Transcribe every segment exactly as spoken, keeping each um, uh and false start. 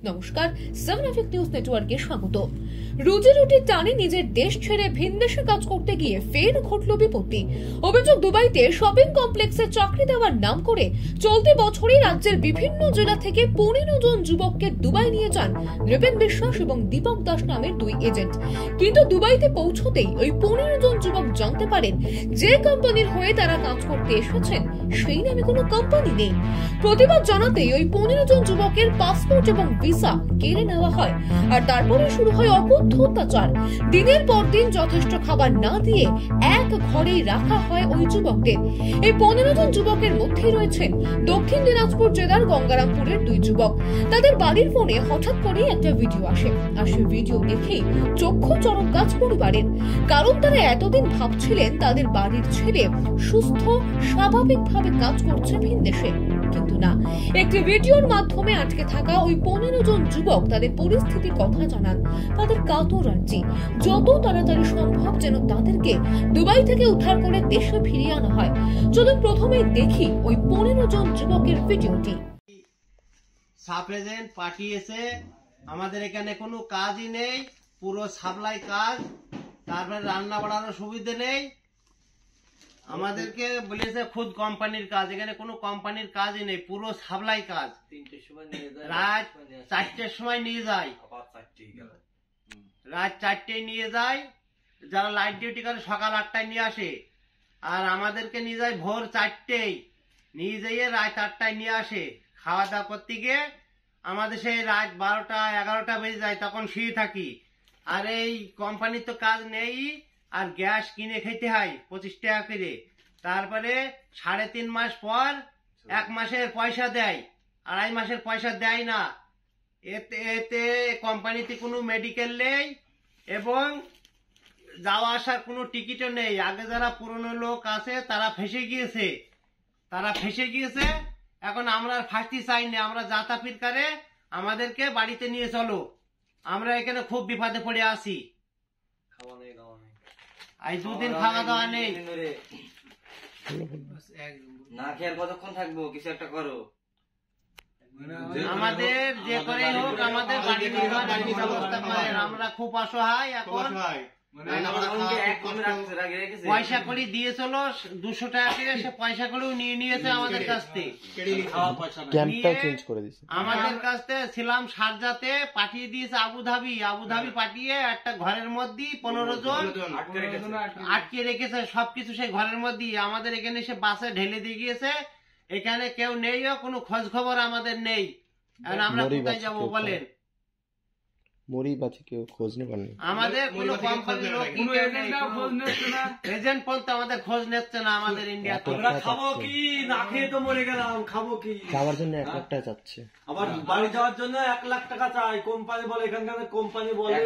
নমস্কার, seven effect news নেটওয়ার্কে স্বাগত। রুজি রুটির টানে নিজের দেশ ছেড়ে ভিনদেশে কাজ করতে গিয়ে ফের ঘটল বিপত্তি। অভিযোগ, দুবাইতে শপিং কমপ্লেক্সে চাকরি দেওয়ার নাম করে চলতি বছরই রাজ্যের বিভিন্ন জেলা থেকে পনেরো জন যুবককে দুবাই নিয়ে যান নৃপেন বিশ্বাস এবং দীপক দাস নামের দুই এজেন্ট। কিন্তু দুবাইতে পৌঁছতেই ওই পনেরো জন যুবক জানতে পারেন যে কোম্পানির হয়ে তারা কাজ করতে এসেছেন সেই নামে কোনো কোম্পানি নেই। প্রতিবাদ জানাতেই ওই পনেরো জন যুবকের পাসপোর্ট এবং ভিসা কেড়ে নেওয়া হয়, আর তারপরে শুরু হয় অকথ্য অত্যাচার। দিনের পর দিন যথেষ্ট খাবার না দিয়ে এক ঘরেই রাখা হয় ওই যুবকদের। এই পনেরো জন যুবকের মধ্যে রয়েছেন দক্ষিণ দিনাজপুর জেলার গঙ্গারামপুরের দুই যুবক। তাদের বাড়ির ফোনে হঠাৎ করেই একটা ভিডিও আসে, আর সেই ভিডিও দেখেই চক্ষু চড়ক গাছ পরিবারের। কারণ তারা এতদিন ভাবছিলেন তাদের বাড়ির ছেলে সুস্থ স্বাভাবিকভাবে কাজ করছে ভিনদেশে, কিন্তু না। একটি ভিডিওর মাধ্যমে আটকে থাকা ওই পনেরো জন যুবক তাদের পরিস্থিতির কথা জানান। তাদের কাতর আর্জি যত তাড়াতাড়ি সম্ভব যেন তাদেরকে দুবাই থেকে উদ্ধার করে দেশে ফিরিয়ে আনা হয়। চলুন প্রথমে দেখি ওই পনেরো জন যুবকের ভিডিওটি। সাব এজেন্ট পাঠিয়েছে, আমাদের এখানে কোনো কাজই নেই, পুরো সাপ্লাই কাজ, তারপরে রান্না বাড়ানোর সুবিধা নেই। আমাদেরকে বলেছে খুদ কোম্পানির কাজ, এখানে কোনো কোম্পানির কাজই নেই, পুরো সাপ্লাই কাজ। রাত চারটের সময় নিয়ে যায়, রাত চারটে নিয়ে যায়, যারা লাইট ডিউটি করে সকাল আটটায় নিয়ে আসে, আর আমাদেরকে নিয়ে যায় ভোর চারটেই, নিয়ে যেয়ে রাত আটটায় নিয়ে আসে। খাওয়া দাওয়া করতে গিয়ে আমাদের সেই রাত বারোটা এগারোটা বেজে যায়, তখন শুয়ে থাকি। আর এই কোম্পানির তো কাজ নেই, আর গ্যাস কিনে খেতে হয় পঁচিশ টাকা করে। তারপরে সাড়ে তিন মাস পর এক মাসের পয়সা দেয়, আড়াই মাসের পয়সা দেয় না। এতে এতে কোম্পানিতে কোনো মেডিকেল নেই এবং যাওয়া আসার কোনো টিকিটও নেই। আগে যারা পুরনো লোক আছে তারা ফেসে গিয়েছে, তারা ফেসে গিয়েছে। এখন আমরা ফাঁসতে চাই না, আমরা যাতা ফিরকারে আমাদেরকে বাড়িতে নিয়ে চলো, আমরা এখানে খুব বিপদে পড়ে আছি। আজ দুদিন খাওয়া দাওয়া নেই, না খেয়ে কতক্ষণ থাকবো? কিছু একটা করো, আমাদের যে করে হোক আমাদের বাড়ি ব্যবস্থা করেন। আমরা খুব অসহায়। এখন পয়সা করে দিয়েছিল দুশো টাকা করে, সে পয়সা করেও নিয়ে নিয়েছে আমাদের কাছ থেকে। আমাদের কাছ থেকে ছিলাম শারজাতে, পাঠিয়ে দিয়েছে আবুধাবি। আবুধাবি পাঠিয়ে একটা ঘরের মধ্যে পনেরো জন আটকে রেখেছে, সবকিছু সেই ঘরের মধ্যে। আমাদের এখানে সে বাসে ঢেলে দিয়ে গিয়েছে, এখানে কেউ নেই, কোনো খোঁজ খবর আমাদের নেই। আমরা কোথায় যাবো বলেন? আমাদের কোনো কোম্পানির লোক এজেন্ট পর্যন্ত আমাদের খোঁজ নিচ্ছে না। আমাদের ইন্ডিয়াতে খাবো কি? না খেয়ে তো মরে গেলাম, খাবো কি? যাওয়ার জন্য এক লাখ টাকা চাচ্ছে, আবার বাড়ি যাওয়ার জন্য এক লাখ টাকা চাই। কোম্পানি বলে, এখানকার কোম্পানি বলে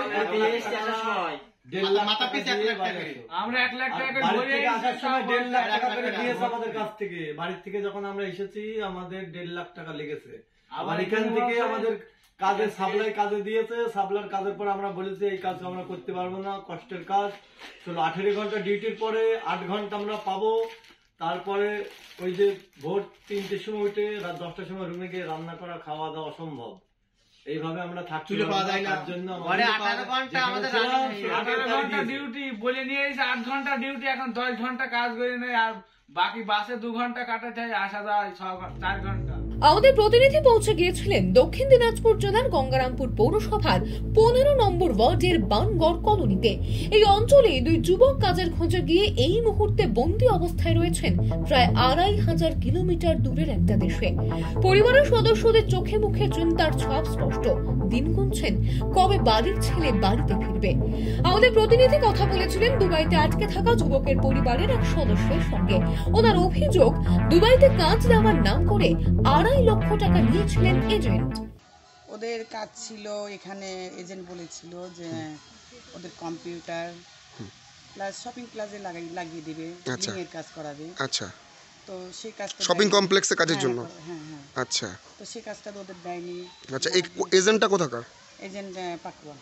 আমরা এক লাখ টাকা করে আসার সময় দেড় লাখ টাকা করে দিয়েছে আমাদের কাছ থেকে। বাড়ির থেকে যখন আমরা এসেছি আমাদের দেড় লাখ টাকা লেগেছে। আবার এখান থেকে আমাদের কাজে সাপ্লাই কাজে দিয়েছে, সাপ্লাইর কাজের পর আমরা বলেছি এই কাজ আমরা করতে পারবো না, কষ্টের কাজ। চলো আঠেরো ঘন্টা ডিউটির পরে আট ঘন্টা আমরা পাবো। তারপরে ওই যে ভোর তিনটের সময় উঠে রাত দশটার সময় রুমে গিয়ে রান্না করা খাওয়া দাওয়া অসম্ভব। এইভাবে আমরা থাকতে পাওয়া যায় না, জন্য আঠারো ঘন্টা ডিউটি বলে নিয়ে এসে আট ঘন্টা ডিউটি, এখন দশ ঘন্টা কাজ করে নেই, আর বাকি বাসে দু ঘন্টা কাটাতে হয়, আসা যায় চার ঘন্টা। আমাদের প্রতিনিধি পৌঁছে গিয়েছিলেন দক্ষিণ দিনাজপুর জেলার গঙ্গারামপুর পৌরসভার পনেরো নম্বর ওয়ার্ডের বানগড় কলোনিতে। এই অঞ্চলে দুই যুবক কাজের খোঁজে গিয়ে এই মুহূর্তে বন্দী অবস্থায় রয়েছেন প্রায় আড়াই হাজার কিলোমিটার দূরের একটা দেশে। পরিবারের সদস্যদের চোখে মুখে চিন্তার ছাপ স্পষ্ট। দিন গুনছেন কবে বাড়ির ছেলে বাড়িতে ফিরবে। আমাদের প্রতিনিধি কথা বলেছিলেন দুবাইতে আটকে থাকা যুবকের পরিবারের এক সদস্যের সঙ্গে। ওনার অভিযোগ, দুবাইতে কাজ দেওয়ার নাম করে আড়াই লক্ষ টাকা নিয়েছিলেন এজেন্ট। ওদের কাজ ছিল এখানে, এজেন্ট বলেছিল যে ওদের কম্পিউটার প্লাস শপিং প্লাজে লাগাই লাগিয়ে দিবে, বিলিং এর কাজ করাবে। আচ্ছা, তো সেই কাজটা শপিং কমপ্লেক্সে কাজের জন্য। হ্যাঁ হ্যাঁ। আচ্ছা, তো সেই কাজটা ওদের দেয়নি। আচ্ছা, এই এজেন্টটা কোথাকার? এজেন্ট পাকুয়া।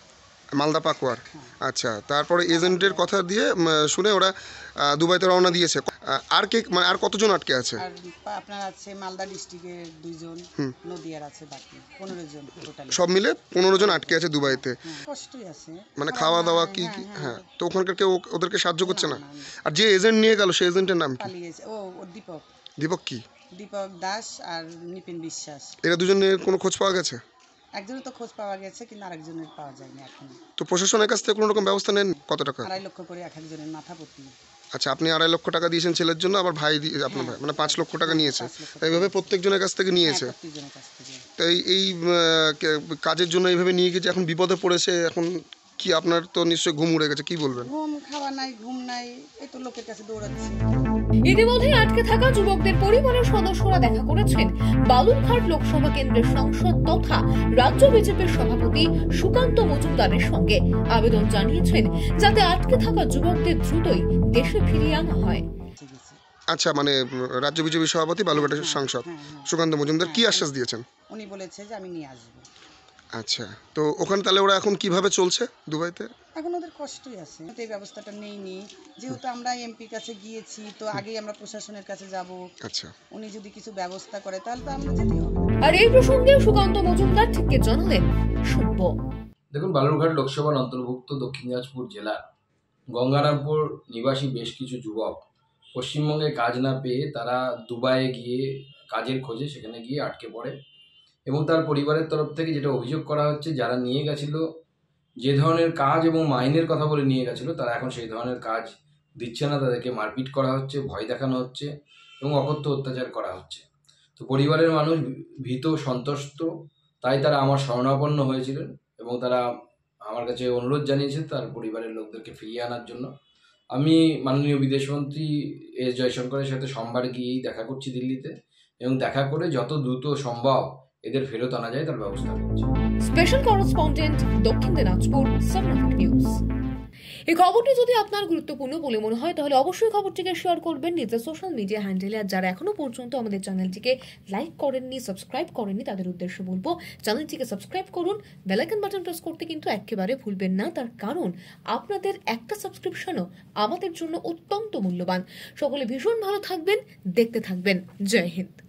মালদা পাকুয়ার। আচ্ছা, তারপরে এজেন্টের কথা দিয়ে উম, শুনে ওরা আহ, দুবাইতে রওনা দিয়েছে। আহ, আর কে মানে আর কতজন আটকে আছে? আর পা- আপনার আছে মালদা ডিস্ট্রিক্টের দুইজন, নদিয়ার আছে বাকি পনেরো জন টোটাল। সব মিলে পনেরো জন আটকে আছে দুবাইতে। কষ্টই আছে মানে খাওয়া দাওয়া কি কি? হ্যাঁ, তো ওখানকার কেউ ওদেরকে সাহায্য করছে না? আর যে এজেন্ট নিয়ে গেল সেই এজেন্টের নাম কি? পালিয়েছে। ও ও দীপক দীপক কি? দীপক দাস আর নিপিন বিশ্বাস। এরা দুজনের কোনো খোঁজ পাওয়া গেছে? একজনের তো খোঁজ পাওয়া গেছে কিন্তু আরেকজনের পাওয়া যায়নি এখনো। তো প্রশাসনের কাছ থেকে কোনো রকম ব্যবস্থা নেন? কত টাকা? আড়াই লক্ষ করে এক একজনের মাথা প্রতি। আচ্ছা, আপনি আড়াই লক্ষ টাকা দিয়েছেন ছেলের জন্য, আবার ভাই দিয়ে- আপনার ভাই মানে পাঁচ লক্ষ টাকা নিয়েছে। এইভাবে প্রত্যেকজনের কাছ থেকে নিয়েছে। হ্যাঁ, প্রত্যেকজনের কাছ থেকে। তো এই এই আহ, কে- কাজের জন্য এইভাবে নিয়ে গিয়ে যে এখন বিপদে পড়েছে, এখন কি আপনার তো নিশ্চয়ই ঘুম উড়ে গেছে, কি বলবেন? ঘুম খাওয়া নাই, ঘুম নাই, এই তো লোকের কাছে দৌড়াচ্ছি। ইতিমধ্যে আটকে থাকা যুবকদের পরিবারের সদস্যরা দেখা করেছেন বালুরঘাট লোকসভা কেন্দ্রের সাংসদ তথা রাজ্য বিজেপির সভাপতি সুকান্ত মজুমদারের সঙ্গে। আবেদন জানিয়েছেন যাতে আটকে থাকা যুবকদের দ্রুতই দেশে ফিরিয়ে আনা হয়। ঠিক আছে। আচ্ছা, মানে উম, রাজ্য বিজেপি সভাপতি বালুরঘাটের সাংসদ হ্যাঁ, হ্যাঁ। সুকান্ত মজুমদার কি আশ্বাস দিয়েছেন? উনি বলেছে যে আমি নিয়ে আসবো। আচ্ছা, তো ওখানে তাহলে ওরা এখন কিভাবে চলছে দুবাইতে? এখন ওদের কষ্টই আছে, এই ব্যবস্থাটা নেইনি। যেহেতু আমরা এমপির কাছে গিয়েছি, তো আগেই আমরা প্রশাসনের কাছে যাব। আচ্ছা, উনি যদি কিছু ব্যবস্থা করে তাহলে তো আমরা যেতে হবে। আর এই প্রসঙ্গে সুকান্ত মজুমদার ঠিক কি জানালেন শুনবো। দেখুন, বালুরঘাট লোকসভার অন্তর্ভুক্ত দক্ষিণ দিনাজপুর জেলার গঙ্গারামপুর নিবাসী বেশ কিছু যুবক পশ্চিমবঙ্গে কাজ না পেয়ে তারা দুবাইয়ে গিয়ে কাজের খোঁজে সেখানে গিয়ে আটকে পড়ে এবং তার পরিবারের তরফ থেকে যেটা অভিযোগ করা হচ্ছে, যারা নিয়ে গেছিল যে ধরনের কাজ এবং মাইনের কথা বলে নিয়ে গেছিলো তারা এখন সেই ধরনের কাজ দিচ্ছে না, তাদেরকে মারপিট করা হচ্ছে, ভয় দেখানো হচ্ছে এবং অকথ্য অত্যাচার করা হচ্ছে। তো পরিবারের মানুষ ভীত সন্ত্রস্ত, তাই তারা আমার শরণাপন্ন হয়েছিলেন এবং তারা আমার কাছে অনুরোধ জানিয়েছে তার পরিবারের লোকদেরকে ফিরিয়ে আনার জন্য। আমি মাননীয় বিদেশমন্ত্রী এস জয়শঙ্করের সাথে সোমবার গিয়েই দেখা করছি দিল্লিতে এবং দেখা করে যত দ্রুত সম্ভব এদের ফেরত আনা যায় তার ব্যবস্থা করছি। স্পেশাল করেসপন্ডেন্ট দক্ষিণ দিনাজপুর সামনাপিক নিউজ। এই খবরটি যদি আপনার গুরুত্বপূর্ণ বলে মনে হয় তাহলে অবশ্যই খবরটিকে শেয়ার করবেন নিজের সোশ্যাল মিডিয়া হ্যান্ডেলে। আর যারা এখনো পর্যন্ত আমাদের চ্যানেলটিকে লাইক করেননি, সাবস্ক্রাইব করেননি, তাদের উদ্দেশ্যে বলবো চ্যানেলটিকে সাবস্ক্রাইব করুন, বেল আইকন বাটন প্রেস করতে কিন্তু একেবারে ভুলবেন না, তার কারণ আপনাদের একটা সাবস্ক্রিপশনও আমাদের জন্য অত্যন্ত মূল্যবান। সকলে ভীষণ ভালো থাকবেন, দেখতে থাকবেন। জয় হিন্দ।